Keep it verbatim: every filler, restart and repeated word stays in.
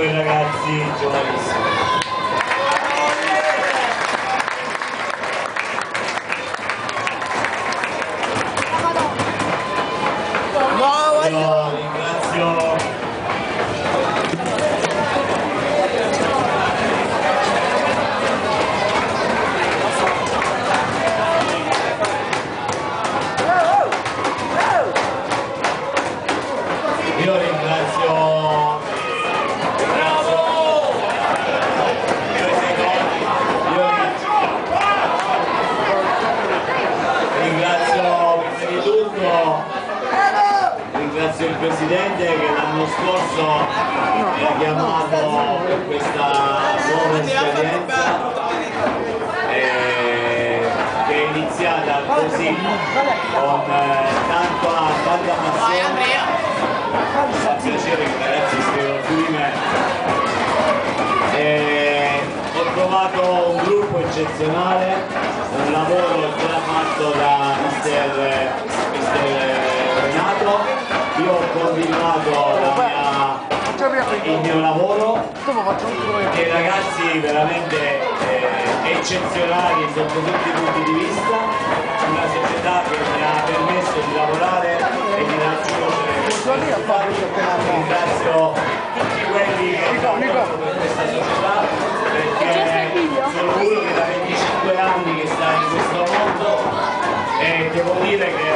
due ragazzi giovanissimi. Io ringrazio io ringrazio ringrazio prima di tutto ringrazio il Presidente che l'anno scorso mi ha chiamato per questa nuova esperienza eh, che è iniziata così con eh, tanta, tanta passione. Fa piacere che i ragazzi scrivono su di me. E ho trovato un gruppo eccezionale, un lavoro già fatto da mister, mister Renato. Io ho continuato la mia, il mio lavoro e i ragazzi veramente eh, eccezionali sotto tutti i punti di vista, una società che mi ha permesso di lavorare e di raggiungere questo risultato. Ringrazio tutti quelli che lavorano per questa società perché sono uno che da venticinque anni che sta in questo mondo e devo dire che